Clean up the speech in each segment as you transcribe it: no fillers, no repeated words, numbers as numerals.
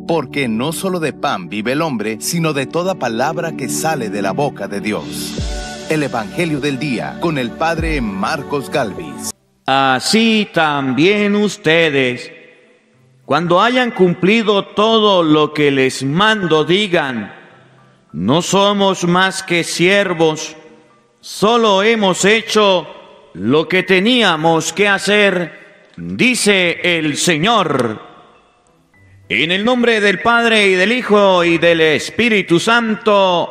porque no solo de pan vive el hombre, sino de toda palabra que sale de la boca de Dios. El Evangelio del Día, con el Padre Marcos Galvis. Así también ustedes, cuando hayan cumplido todo lo que les mando, digan: no somos más que siervos, solo hemos hecho lo que teníamos que hacer, dice el Señor. En el nombre del Padre, y del Hijo, y del Espíritu Santo.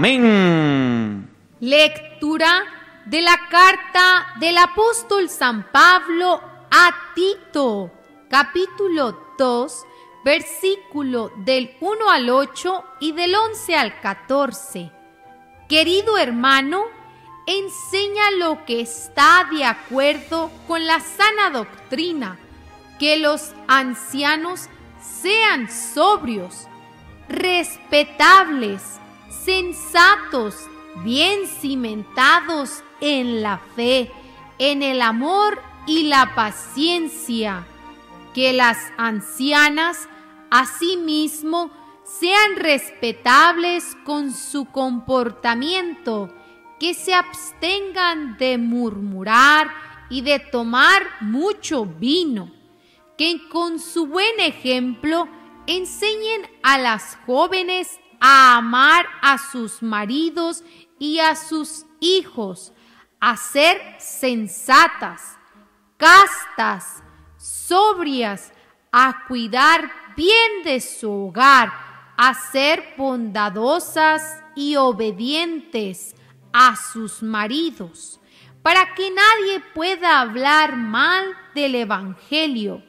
Amén. Lectura de la carta del apóstol San Pablo a Tito, capítulo 2, versículo del 1 al 8 y del 11 al 14. Querido hermano, enseña lo que está de acuerdo con la sana doctrina, que los ancianos sean sobrios, respetables, sensatos, bien cimentados en la fe, en el amor y la paciencia. Que las ancianas asimismo sean respetables con su comportamiento, que se abstengan de murmurar y de tomar mucho vino, que con su buen ejemplo enseñen a las jóvenes a amar a sus maridos y a sus hijos, a ser sensatas, castas, sobrias, a cuidar bien de su hogar, a ser bondadosas y obedientes a sus maridos, para que nadie pueda hablar mal del Evangelio.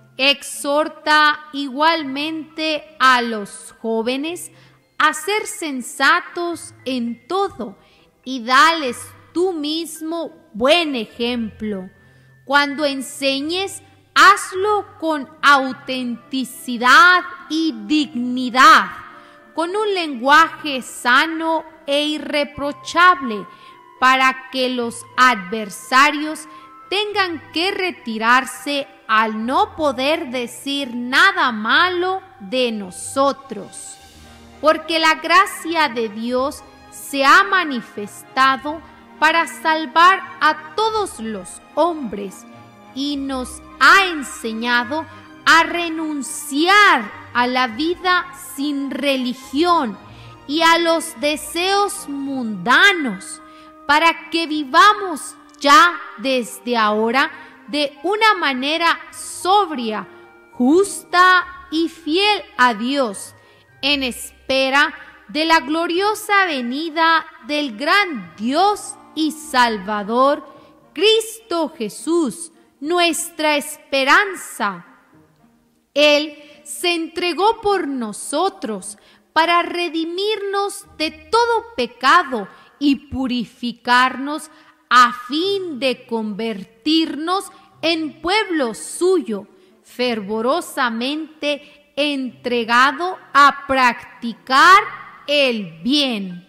Exhorta igualmente a los jóvenes a ser sensatos en todo y dales tú mismo buen ejemplo. Cuando enseñes, hazlo con autenticidad y dignidad, con un lenguaje sano e irreprochable, para que los adversarios tengan que retirarse al no poder decir nada malo de nosotros. Porque la gracia de Dios se ha manifestado para salvar a todos los hombres y nos ha enseñado a renunciar a la vida sin religión y a los deseos mundanos, para que vivamos ya desde ahora de una manera sobria, justa y fiel a Dios, en espera de la gloriosa venida del gran Dios y Salvador, Cristo Jesús, nuestra esperanza. Él se entregó por nosotros para redimirnos de todo pecado y purificarnos a fin de convertirnos en pueblo suyo, fervorosamente entregado a practicar el bien.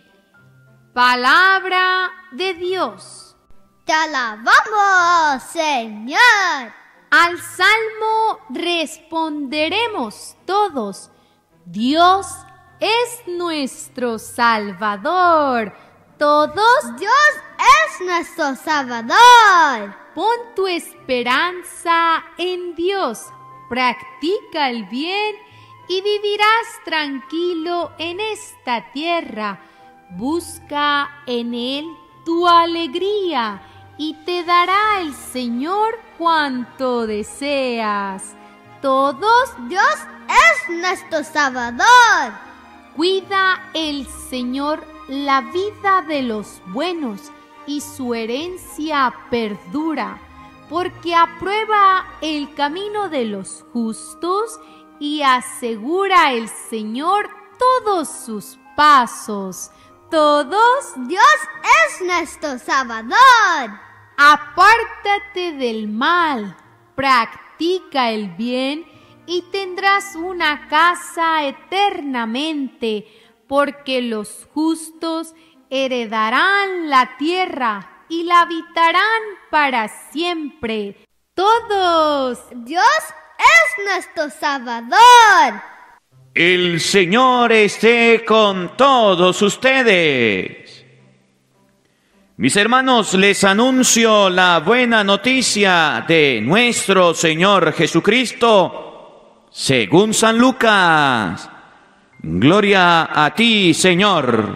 Palabra de Dios. Te alabamos, Señor. Al salmo responderemos todos: Dios es nuestro Salvador. Todos: Dios es nuestro Salvador. Pon tu esperanza en Dios, practica el bien y vivirás tranquilo en esta tierra. Busca en Él tu alegría y te dará el Señor cuanto deseas. Todos: Dios es nuestro Salvador. Cuida el Señor la vida de los buenos y su herencia perdura, porque aprueba el camino de los justos y asegura el Señor todos sus pasos. Todos: Dios es nuestro Salvador. Apártate del mal, practica el bien y tendrás una casa eternamente, porque los justos heredarán la tierra y la habitarán para siempre. Todos: Dios es nuestro Salvador. El Señor esté con todos ustedes. Mis hermanos, les anuncio la buena noticia de nuestro Señor Jesucristo, según San Lucas. Gloria a ti, Señor.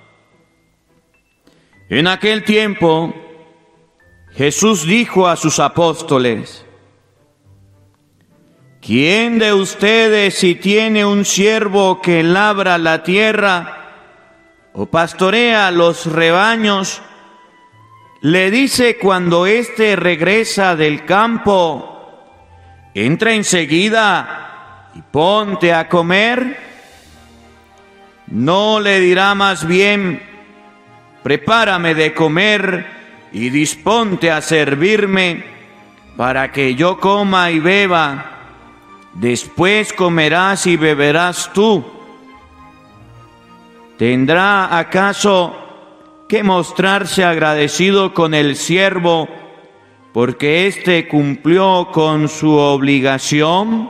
En aquel tiempo, Jesús dijo a sus apóstoles: ¿quién de ustedes, si tiene un siervo que labra la tierra o pastorea los rebaños, le dice cuando éste regresa del campo: entra enseguida y ponte a comer? ¿No le dirá más bien: prepárame de comer y disponte a servirme, para que yo coma y beba? Después comerás y beberás tú. ¿Tendrá acaso que mostrarse agradecido con el siervo porque éste cumplió con su obligación?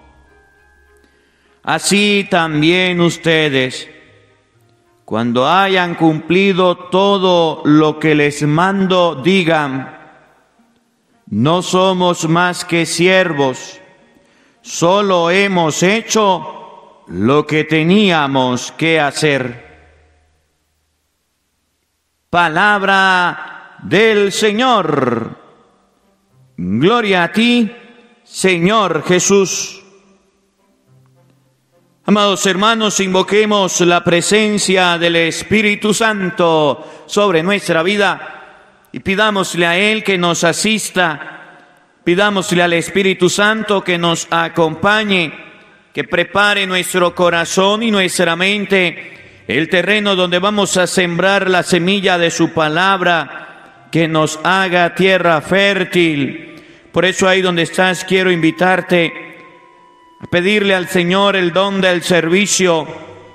Así también ustedes, cuando hayan cumplido todo lo que les mando, digan: no somos más que siervos, solo hemos hecho lo que teníamos que hacer. Palabra del Señor. Gloria a ti, Señor Jesús. Amados hermanos, invoquemos la presencia del Espíritu Santo sobre nuestra vida y pidámosle a Él que nos asista. Pidámosle al Espíritu Santo que nos acompañe, que prepare nuestro corazón y nuestra mente, el terreno donde vamos a sembrar la semilla de su palabra, que nos haga tierra fértil. Por eso, ahí donde estás, quiero invitarte a pedirle al Señor el don del servicio.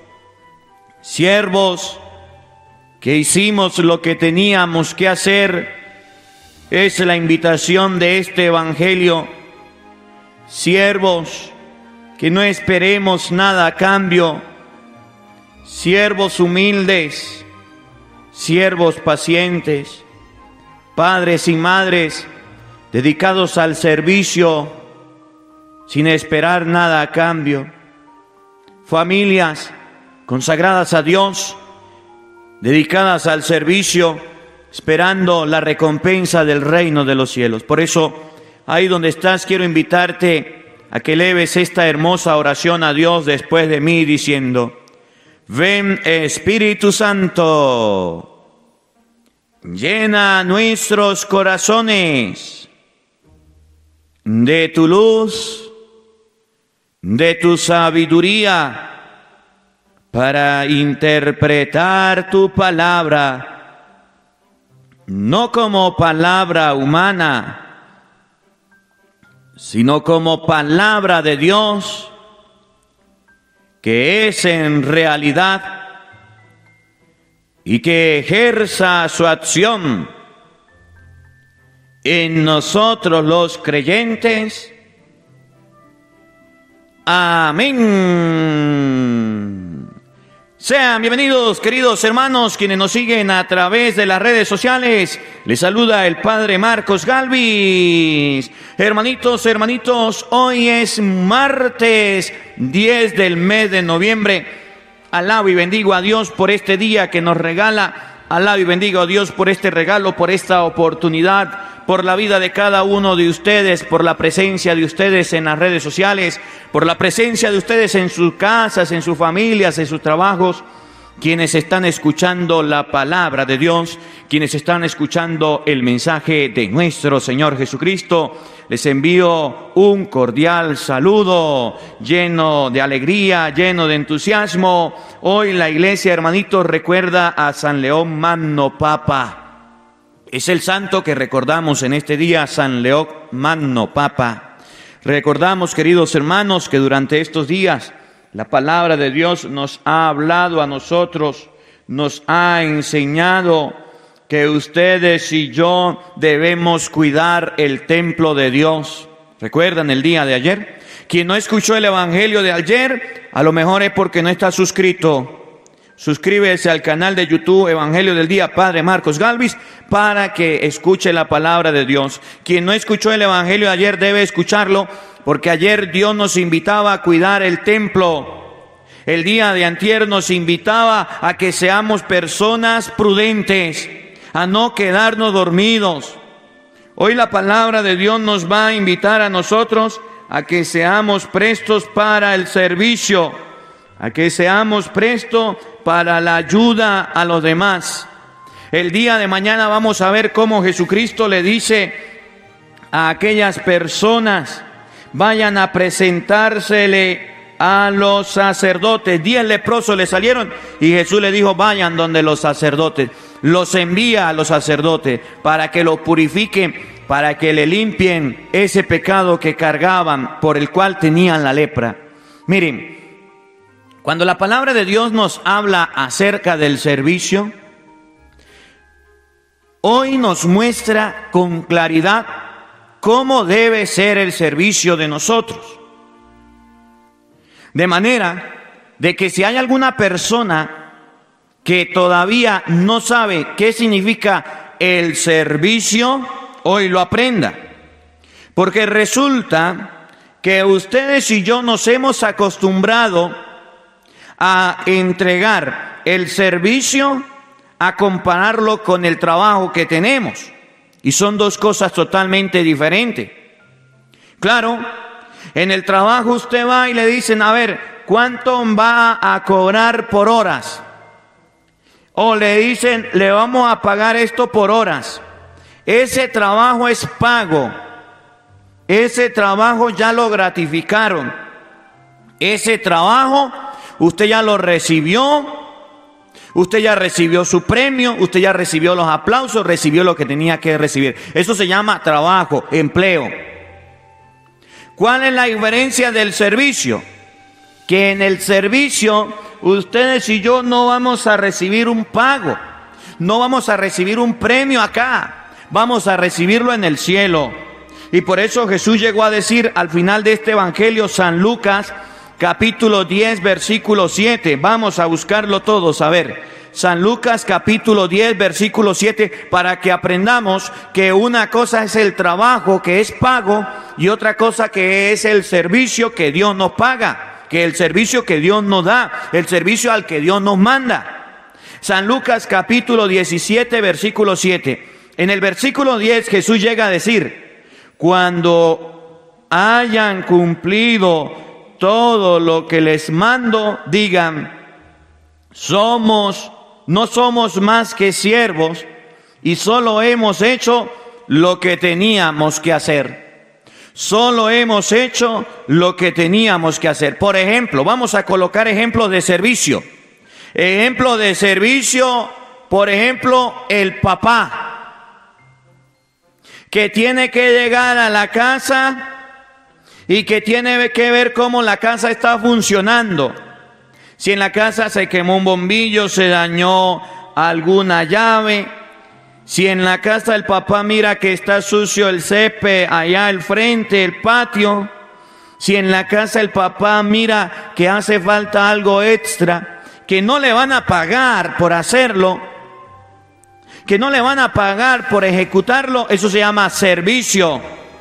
Siervos que hicimos lo que teníamos que hacer, es la invitación de este Evangelio. Siervos que no esperemos nada a cambio, siervos humildes, siervos pacientes, padres y madres dedicados al servicio sin esperar nada a cambio, familias consagradas a Dios, dedicadas al servicio, esperando la recompensa del reino de los cielos. Por eso, ahí donde estás, quiero invitarte a que eleves esta hermosa oración a Dios después de mí, diciendo: ven, Espíritu Santo, llena nuestros corazones de tu luz, de tu sabiduría, para interpretar tu palabra, no como palabra humana, sino como palabra de Dios, que es en realidad, y que ejerza su acción en nosotros los creyentes. Amén. Sean bienvenidos, queridos hermanos, quienes nos siguen a través de las redes sociales. Les saluda el Padre Marcos Galvis. Hermanitos, hoy es martes 10 del mes de noviembre. Alabo y bendigo a Dios por este día que nos regala. Alabo y bendigo a Dios por este regalo, por esta oportunidad, por la vida de cada uno de ustedes, por la presencia de ustedes en las redes sociales, por la presencia de ustedes en sus casas, en sus familias, en sus trabajos, quienes están escuchando la palabra de Dios, quienes están escuchando el mensaje de nuestro Señor Jesucristo. Les envío un cordial saludo, lleno de alegría, lleno de entusiasmo. Hoy la iglesia, hermanitos, recuerda a San León Magno Papa. Es el santo que recordamos en este día, San León Magno Papa. Recordamos, queridos hermanos, que durante estos días la palabra de Dios nos ha hablado a nosotros, nos ha enseñado que ustedes y yo debemos cuidar el templo de Dios. ¿Recuerdan el día de ayer? Quien no escuchó el evangelio de ayer, a lo mejor es porque no está suscrito. Suscríbese al canal de YouTube Evangelio del Día, Padre Marcos Galvis, para que escuche la palabra de Dios. Quien no escuchó el evangelio de ayer debe escucharlo, porque ayer Dios nos invitaba a cuidar el templo. El día de antier nos invitaba a que seamos personas prudentes, a no quedarnos dormidos. Hoy la palabra de Dios nos va a invitar a nosotros a que seamos prestos para el servicio, a que seamos prestos para la ayuda a los demás. El día de mañana vamos a ver cómo Jesucristo le dice a aquellas personas: vayan a presentársele a los sacerdotes. 10 leprosos le salieron y Jesús le dijo: vayan donde los sacerdotes. Los envía a los sacerdotes para que los purifiquen, para que le limpien ese pecado que cargaban, por el cual tenían la lepra. Miren, cuando la palabra de Dios nos habla acerca del servicio, hoy nos muestra con claridad cómo debe ser el servicio de nosotros. De manera de que si hay alguna persona que todavía no sabe qué significa el servicio, hoy lo aprenda. Porque resulta que ustedes y yo nos hemos acostumbrado a entregar el servicio, a compararlo con el trabajo que tenemos. Y son dos cosas totalmente diferentes. Claro, en el trabajo usted va y le dicen: a ver, ¿cuánto va a cobrar por horas? O le dicen: le vamos a pagar esto por horas. Ese trabajo es pago. Ese trabajo ya lo gratificaron. Ese trabajo usted ya lo recibió. Usted ya recibió su premio, usted ya recibió los aplausos, recibió lo que tenía que recibir. Eso se llama trabajo, empleo. ¿Cuál es la diferencia del servicio? Que en el servicio ustedes y yo no vamos a recibir un pago, no vamos a recibir un premio acá, vamos a recibirlo en el cielo. Y por eso Jesús llegó a decir al final de este evangelio, San Lucas, capítulo 10, versículo 7. Vamos a buscarlo todos, a ver. San Lucas, capítulo 10, versículo 7, para que aprendamos que una cosa es el trabajo que es pago y otra cosa que es el servicio que Dios nos paga, que el servicio que Dios nos da, el servicio al que Dios nos manda. San Lucas, capítulo 17, versículo 7. En el versículo 10 Jesús llega a decir: cuando hayan cumplido todo lo que les mando, digan: no somos más que siervos y solo hemos hecho lo que teníamos que hacer. Solo hemos hecho lo que teníamos que hacer. Por ejemplo, vamos a colocar ejemplos de servicio. Ejemplo de servicio, por ejemplo, el papá, que tiene que llegar a la casa y que tiene que ver cómo la casa está funcionando. Si en la casa se quemó un bombillo, se dañó alguna llave. Si en la casa el papá mira que está sucio el césped allá al frente, el patio. Si en la casa el papá mira que hace falta algo extra, que no le van a pagar por hacerlo, que no le van a pagar por ejecutarlo, eso se llama servicio.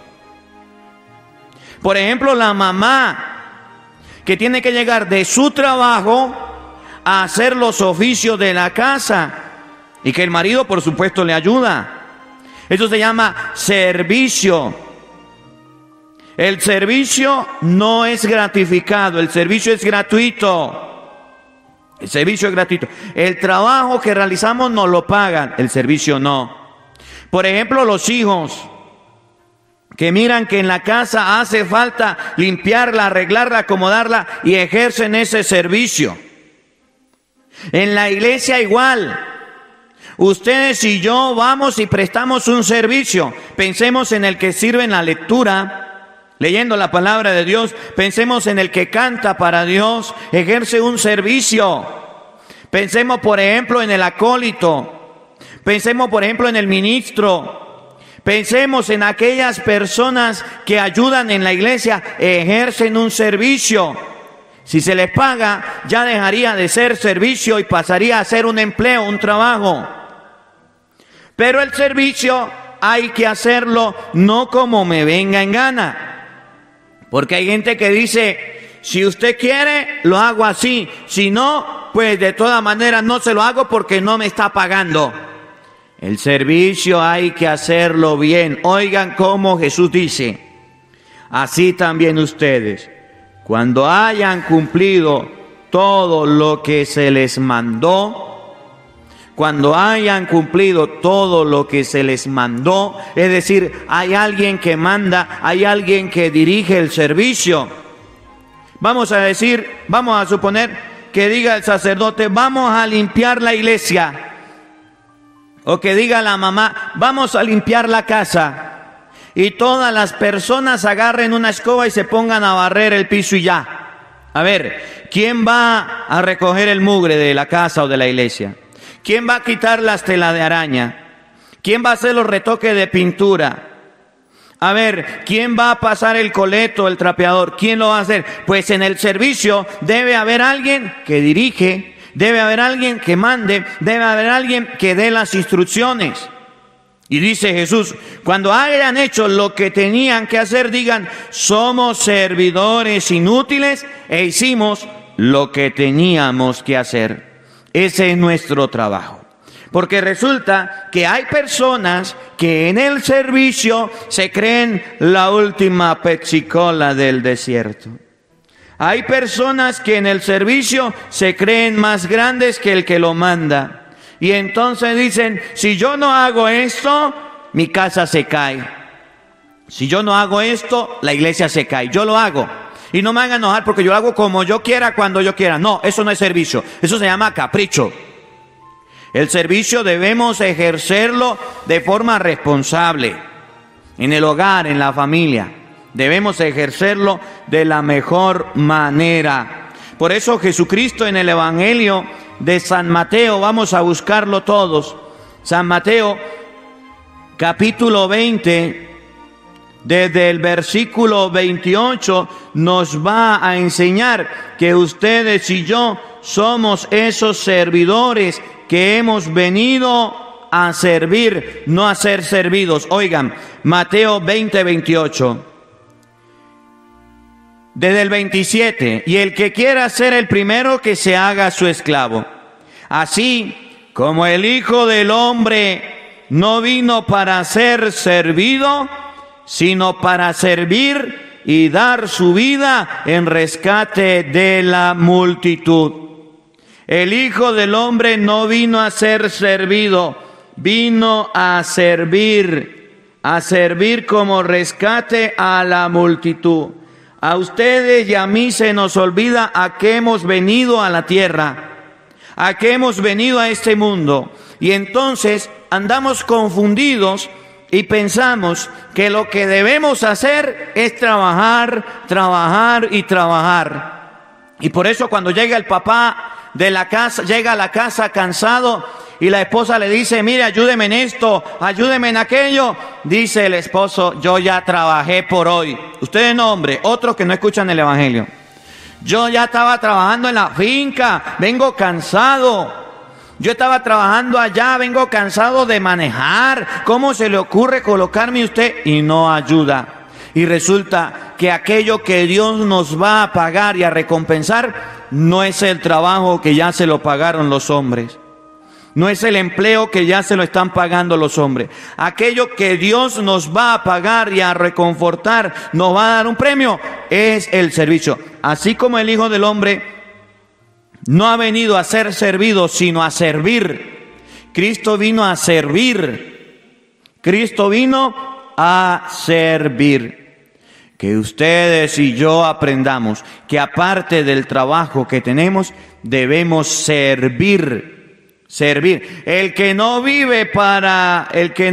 Por ejemplo, la mamá, que tiene que llegar de su trabajo a hacer los oficios de la casa y que el marido, por supuesto, le ayuda. Eso se llama servicio. El servicio no es gratificado, el servicio es gratuito. El servicio es gratuito. El trabajo que realizamos nos lo pagan, el servicio no. Por ejemplo, los hijos que miran que en la casa hace falta limpiarla, arreglarla, acomodarla y ejercen ese servicio. En la iglesia igual. Ustedes y yo vamos y prestamos un servicio. Pensemos en el que sirve en la lectura, leyendo la palabra de Dios. Pensemos en el que canta para Dios, ejerce un servicio. Pensemos, por ejemplo, en el acólito. Pensemos, por ejemplo, en el ministro. Pensemos en aquellas personas que ayudan en la iglesia, ejercen un servicio. Si se les paga, ya dejaría de ser servicio y pasaría a ser un empleo, un trabajo. Pero el servicio hay que hacerlo no como me venga en gana. Porque hay gente que dice, si usted quiere, lo hago así. Si no, pues de todas maneras no se lo hago porque no me está pagando. El servicio hay que hacerlo bien. Oigan cómo Jesús dice, así también ustedes, cuando hayan cumplido todo lo que se les mandó, cuando hayan cumplido todo lo que se les mandó, es decir, hay alguien que manda, hay alguien que dirige el servicio. Vamos a suponer que diga el sacerdote, vamos a limpiar la iglesia. O que diga la mamá, vamos a limpiar la casa. Y todas las personas agarren una escoba y se pongan a barrer el piso y ya. A ver, ¿quién va a recoger el mugre de la casa o de la iglesia? ¿Quién va a quitar las telas de araña? ¿Quién va a hacer los retoques de pintura? A ver, ¿quién va a pasar el coleto, el trapeador? ¿Quién lo va a hacer? Pues en el servicio debe haber alguien que dirige, debe haber alguien que mande, debe haber alguien que dé las instrucciones. Y dice Jesús, cuando hayan hecho lo que tenían que hacer, digan, somos servidores inútiles e hicimos lo que teníamos que hacer. Ese es nuestro trabajo. Porque resulta que hay personas que en el servicio se creen la última Pepsi-Cola del desierto. Hay personas que en el servicio se creen más grandes que el que lo manda. Y entonces dicen, si yo no hago esto, mi casa se cae. Si yo no hago esto, la iglesia se cae. Yo lo hago. Y no me hagan enojar porque yo lo hago como yo quiera, cuando yo quiera. No, eso no es servicio. Eso se llama capricho. El servicio debemos ejercerlo de forma responsable. En el hogar, en la familia. Debemos ejercerlo de la mejor manera. Por eso Jesucristo en el Evangelio de San Mateo, vamos a buscarlo todos. San Mateo, capítulo 20, desde el versículo 28, nos va a enseñar que ustedes y yo somos esos servidores que hemos venido a servir, no a ser servidos. Oigan, Mateo 20, 28. Desde el 27, y el que quiera ser el primero, que se haga su esclavo. Así como el Hijo del Hombre no vino para ser servido, sino para servir y dar su vida en rescate de la multitud. El Hijo del Hombre no vino a ser servido, vino a servir como rescate a la multitud. A ustedes y a mí se nos olvida a qué hemos venido a la tierra, a qué hemos venido a este mundo. Y entonces andamos confundidos y pensamos que lo que debemos hacer es trabajar, trabajar y trabajar. Y por eso cuando llega el papá de la casa, llega a la casa cansado, y la esposa le dice, mire, ayúdeme en esto, ayúdeme en aquello. Dice el esposo, yo ya trabajé por hoy. Ustedes no, hombre, otros que no escuchan el Evangelio. Yo ya estaba trabajando en la finca, vengo cansado. Yo estaba trabajando allá, vengo cansado de manejar. ¿Cómo se le ocurre colocarme usted? Y no ayuda. Y resulta que aquello que Dios nos va a pagar y a recompensar no es el trabajo que ya se lo pagaron los hombres. No es el empleo que ya se lo están pagando los hombres. Aquello que Dios nos va a pagar y a reconfortar, nos va a dar un premio, es el servicio. Así como el Hijo del Hombre no ha venido a ser servido, sino a servir. Cristo vino a servir. Cristo vino a servir. Que ustedes y yo aprendamos que aparte del trabajo que tenemos, debemos servir. Servir. El que no vive para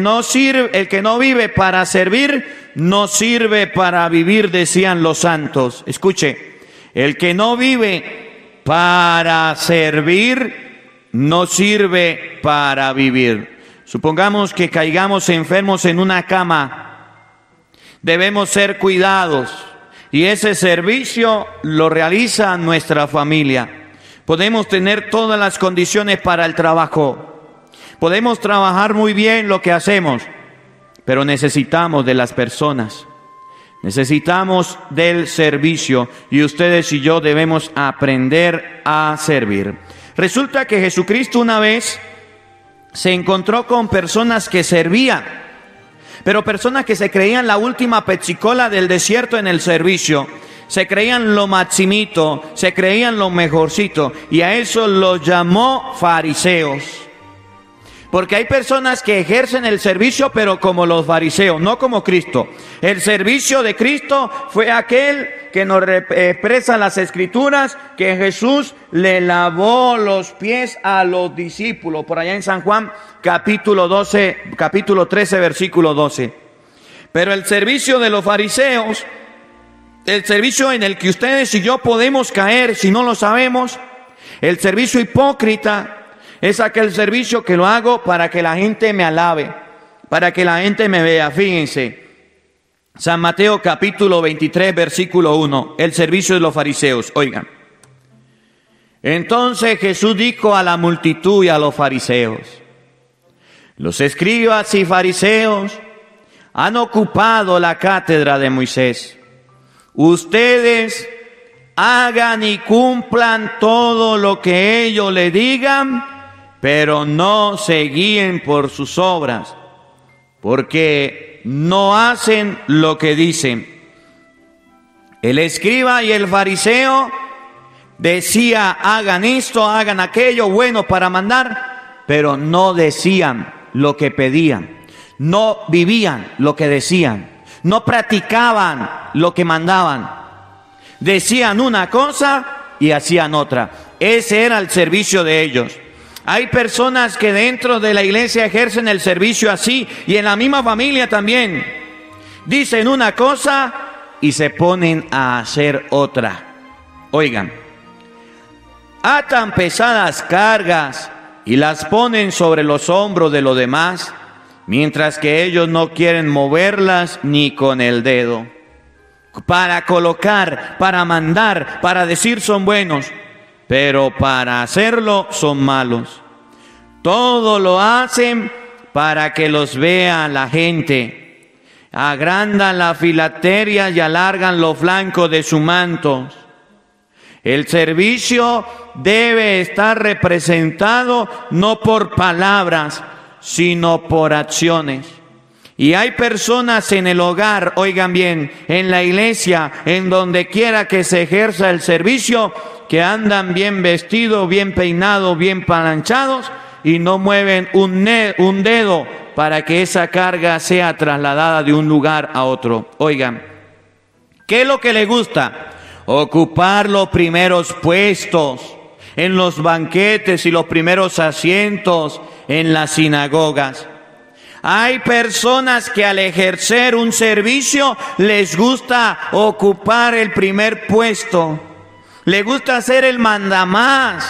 servir, no sirve para vivir, decían los santos. Escuche, el que no vive para servir, no sirve para vivir. Supongamos que caigamos enfermos en una cama. Debemos ser cuidados y ese servicio lo realiza nuestra familia. Podemos tener todas las condiciones para el trabajo. Podemos trabajar muy bien lo que hacemos, pero necesitamos de las personas. Necesitamos del servicio y ustedes y yo debemos aprender a servir. Resulta que Jesucristo una vez se encontró con personas que servían, pero personas que se creían la última pepsicola del desierto en el servicio. Se creían lo maximito, se creían lo mejorcito, y a eso los llamó fariseos. Porque hay personas que ejercen el servicio, pero como los fariseos, no como Cristo. El servicio de Cristo fue aquel que nos expresa las Escrituras, que Jesús le lavó los pies a los discípulos. Por allá en San Juan, capítulo 13, versículo 12. Pero el servicio de los fariseos, el servicio en el que ustedes y yo podemos caer si no lo sabemos, el servicio hipócrita, es aquel servicio que lo hago para que la gente me alabe, para que la gente me vea. Fíjense, San Mateo capítulo 23, versículo 1, el servicio de los fariseos. Oigan, entonces Jesús dijo a la multitud y a los fariseos: los escribas y fariseos han ocupado la cátedra de Moisés. Ustedes hagan y cumplan todo lo que ellos le digan, pero no se guíen por sus obras, porque no hacen lo que dicen. El escriba y el fariseo decía: hagan esto, hagan aquello, bueno para mandar, pero no decían lo que pedían, no vivían lo que decían, no practicaban lo que mandaban. Decían una cosa y hacían otra. Ese era el servicio de ellos. Hay personas que dentro de la iglesia ejercen el servicio así, y en la misma familia también. Dicen una cosa y se ponen a hacer otra. Oigan, atan pesadas cargas y las ponen sobre los hombros de los demás, mientras que ellos no quieren moverlas ni con el dedo. Para colocar, para mandar, para decir son buenos, pero para hacerlo son malos. Todo lo hacen para que los vea la gente. Agrandan la filacteria y alargan los flancos de sus mantos. El servicio debe estar representado no por palabras, sino por acciones. Y hay personas en el hogar, oigan bien, en la iglesia, en donde quiera que se ejerza el servicio, que andan bien vestidos, bien peinados, bien planchados, y no mueven un dedo para que esa carga sea trasladada de un lugar a otro. Oigan, ¿qué es lo que les gusta? Ocupar los primeros puestos en los banquetes y los primeros asientos en las sinagogas. Hay personas que al ejercer un servicio les gusta ocupar el primer puesto, les gusta ser el mandamás.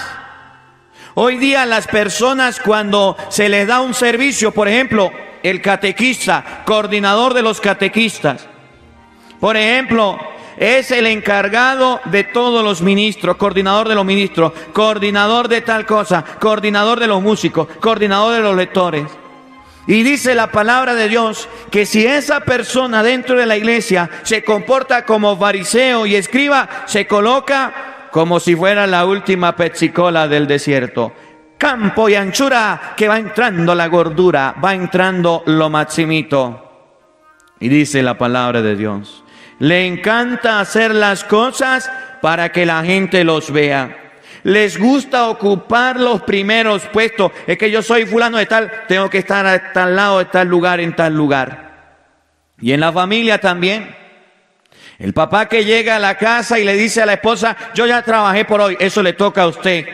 Hoy día las personas, cuando se les da un servicio, por ejemplo, el catequista, coordinador de los catequistas, por ejemplo, es el encargado de todos los ministros, coordinador de los ministros, coordinador de tal cosa, coordinador de los músicos, coordinador de los lectores. Y dice la palabra de Dios que si esa persona dentro de la iglesia se comporta como fariseo y escriba, se coloca como si fuera la última pepsicola del desierto. Campo y anchura, que va entrando la gordura, va entrando lo maximito. Y dice la palabra de Dios, le encanta hacer las cosas para que la gente los vea. Les gusta ocupar los primeros puestos. Es que yo soy fulano de tal, tengo que estar a tal lado, de tal lugar, en tal lugar. Y en la familia también. El papá que llega a la casa y le dice a la esposa: yo ya trabajé por hoy, eso le toca a usted.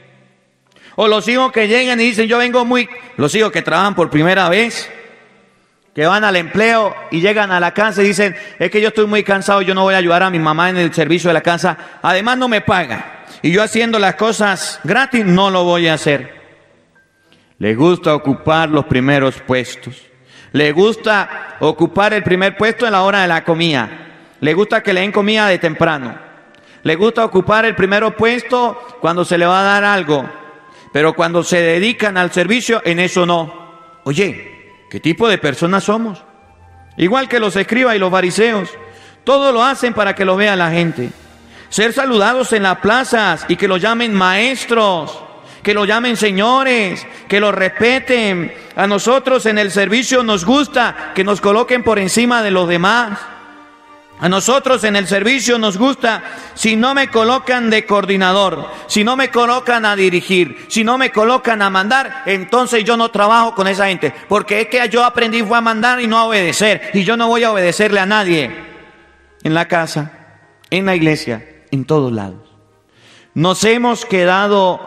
O los hijos que llegan y dicen: los hijos que trabajan por primera vez, que van al empleo y llegan a la casa y dicen: es que yo estoy muy cansado, yo no voy a ayudar a mi mamá en el servicio de la casa, además no me paga. Y yo haciendo las cosas gratis no lo voy a hacer. les gusta ocupar los primeros puestos. Les gusta ocupar el primer puesto en la hora de la comida. Les gusta que le den comida de temprano. Les gusta ocupar el primer puesto cuando se le va a dar algo. Pero cuando se dedican al servicio, en eso no. Oye, ¿qué tipo de personas somos? Igual que los escribas y los fariseos. Todo lo hacen para que lo vea la gente. Ser saludados en las plazas y que lo llamen maestros, que lo llamen señores, que lo respeten. A nosotros en el servicio nos gusta que nos coloquen por encima de los demás. A nosotros en el servicio nos gusta, si no me colocan de coordinador, si no me colocan a dirigir, si no me colocan a mandar, entonces yo no trabajo con esa gente. Porque es que yo aprendí fue a mandar y no a obedecer. Y yo no voy a obedecerle a nadie. En la casa, en la iglesia, en todos lados. Nos hemos creado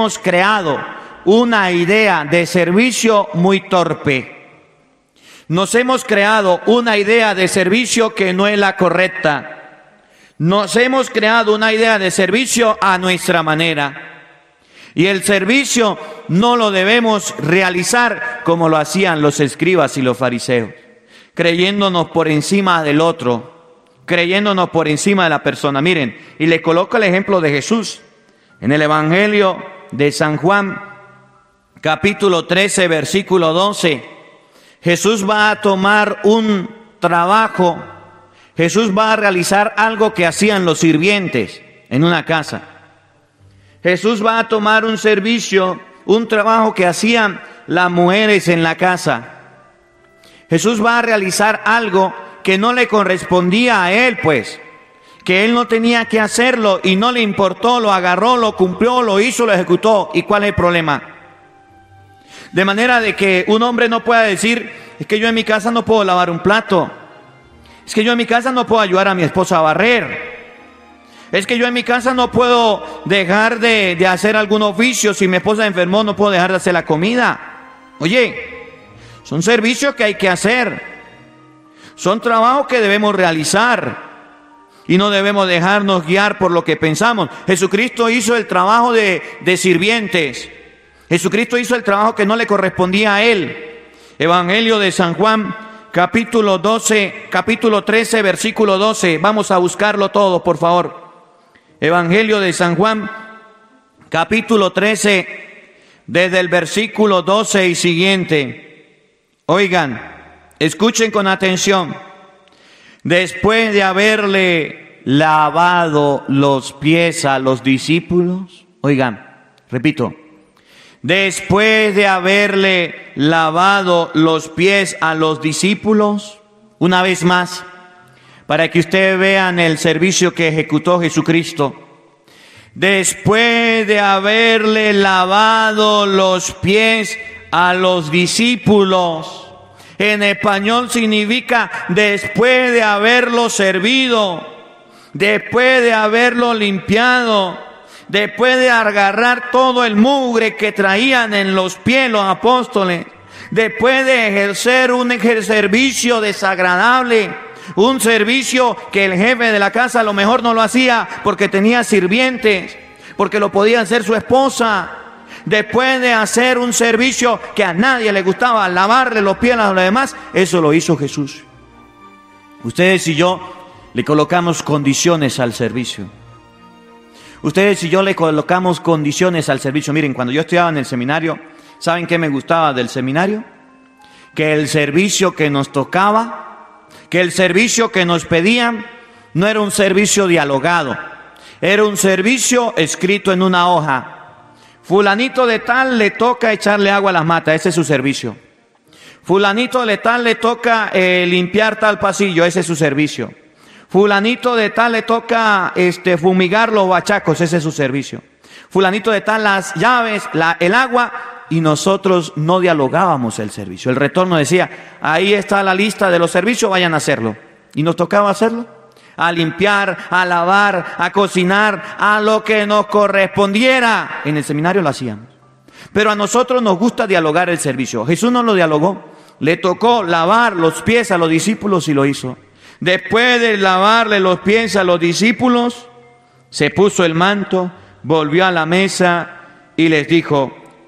una idea de servicio muy torpe. Nos hemos creado una idea de servicio que no es la correcta. Nos hemos creado una idea de servicio a nuestra manera. Y el servicio no lo debemos realizar como lo hacían los escribas y los fariseos, creyéndonos por encima del otro, creyéndonos por encima de la persona. Miren, y les coloco el ejemplo de Jesús. En el Evangelio de San Juan, capítulo 13, versículo 12, Jesús va a tomar un trabajo, Jesús va a realizar algo que hacían los sirvientes en una casa. Jesús va a tomar un servicio, un trabajo que hacían las mujeres en la casa. Jesús va a realizar algo que no le correspondía a él, pues, que él no tenía que hacerlo y no le importó, lo agarró, lo cumplió, lo hizo, lo ejecutó. ¿Y cuál es el problema? De manera de que un hombre no pueda decir, es que yo en mi casa no puedo lavar un plato, es que yo en mi casa no puedo ayudar a mi esposa a barrer, es que yo en mi casa no puedo dejar de hacer algún oficio, si mi esposa enfermó no puedo dejar de hacer la comida. Oye, son servicios que hay que hacer, son trabajos que debemos realizar y no debemos dejarnos guiar por lo que pensamos. Jesucristo hizo el trabajo de sirvientes. Jesucristo hizo el trabajo que no le correspondía a él. Evangelio de San Juan, capítulo 13, versículo 12. Vamos a buscarlo todo, por favor. Evangelio de San Juan, capítulo 13, desde el versículo 12 y siguiente. Oigan, escuchen con atención. Después de haberle lavado los pies a los discípulos, oigan, repito, después de haberle lavado los pies a los discípulos, una vez más, para que ustedes vean el servicio que ejecutó Jesucristo. Después de haberle lavado los pies a los discípulos, en español significa después de haberlo servido, después de haberlo limpiado, después de agarrar todo el mugre que traían en los pies los apóstoles, después de ejercer un servicio desagradable, un servicio que el jefe de la casa a lo mejor no lo hacía porque tenía sirvientes, porque lo podía hacer su esposa. Después de hacer un servicio que a nadie le gustaba, lavarle los pies a los demás, eso lo hizo Jesús. Ustedes y yo le colocamos condiciones al servicio. Ustedes y yo le colocamos condiciones al servicio. Miren, cuando yo estudiaba en el seminario, ¿saben qué me gustaba del seminario? Que el servicio que nos tocaba, que el servicio que nos pedían, no era un servicio dialogado, era un servicio escrito en una hoja. Fulanito de tal le toca echarle agua a las matas, ese es su servicio. Fulanito de tal le toca limpiar tal pasillo, ese es su servicio. Fulanito de tal le toca fumigar los bachacos, ese es su servicio. Fulanito de tal las llaves, el agua, y nosotros no dialogábamos el servicio. El retorno decía, ahí está la lista de los servicios, vayan a hacerlo. Y nos tocaba hacerlo. A limpiar, a lavar, a cocinar, a lo que nos correspondiera. En el seminario lo hacíamos. Pero a nosotros nos gusta dialogar el servicio. Jesús no lo dialogó. Le tocó lavar los pies a los discípulos y lo hizo. Después de lavarle los pies a los discípulos, se puso el manto, volvió a la mesa y les dijo,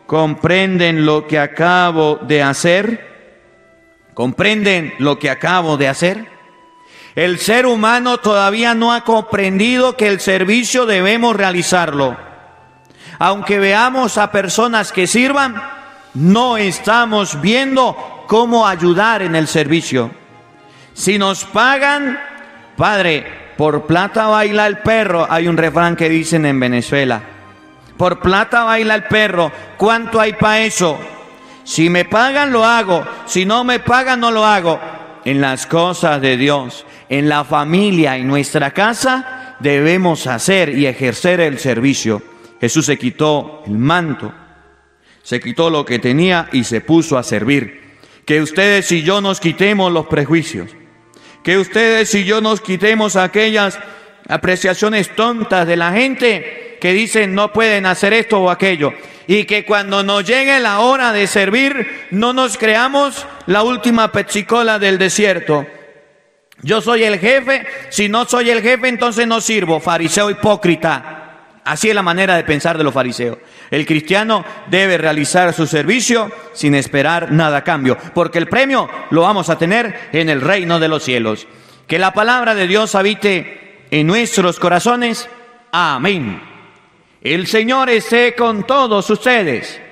¿comprenden lo que acabo de hacer? ¿Comprenden lo que acabo de hacer? El ser humano todavía no ha comprendido que el servicio debemos realizarlo. Aunque veamos a personas que sirvan, no estamos viendo cómo ayudar en el servicio. Si nos pagan, Padre, por plata baila el perro. Hay un refrán que dicen en Venezuela. Por plata baila el perro. ¿Cuánto hay para eso? Si me pagan, lo hago. Si no me pagan, no lo hago. En las cosas de Dios, en la familia, en nuestra casa, debemos hacer y ejercer el servicio. Jesús se quitó el manto, se quitó lo que tenía y se puso a servir. Que ustedes y yo nos quitemos los prejuicios. Que ustedes y yo nos quitemos aquellas apreciaciones tontas de la gente que dicen no pueden hacer esto o aquello. Y que cuando nos llegue la hora de servir, no nos creamos la última pepsicola del desierto. Yo soy el jefe, si no soy el jefe, entonces no sirvo. Fariseo hipócrita. Así es la manera de pensar de los fariseos. El cristiano debe realizar su servicio sin esperar nada a cambio, porque el premio lo vamos a tener en el reino de los cielos. Que la palabra de Dios habite en nuestros corazones. Amén. El Señor esté con todos ustedes.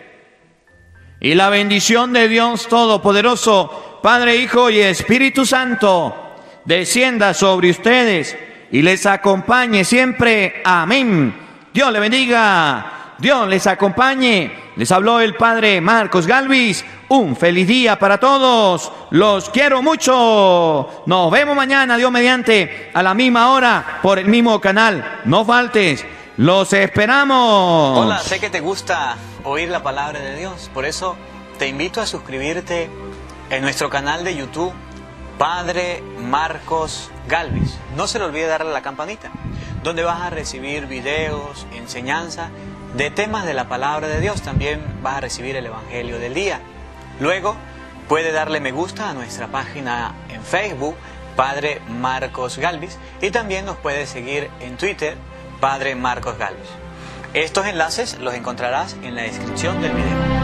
Y la bendición de Dios Todopoderoso, Padre, Hijo y Espíritu Santo, descienda sobre ustedes y les acompañe siempre. Amén. Dios le bendiga, Dios les acompañe. Les habló el Padre Marcos Galvis. Un feliz día para todos. Los quiero mucho. Nos vemos mañana, Dios mediante, a la misma hora, por el mismo canal. No faltes. Los esperamos. Hola, sé que te gusta oír la palabra de Dios. Por eso te invito a suscribirte en nuestro canal de YouTube, Padre Marcos Galvis. No se le olvide darle a la campanita, donde vas a recibir videos, enseñanza de temas de la palabra de Dios. También vas a recibir el Evangelio del día. Luego puede darle me gusta a nuestra página en Facebook, Padre Marcos Galvis, y también nos puede seguir en Twitter, Padre Marcos Galvis. Estos enlaces los encontrarás en la descripción del video.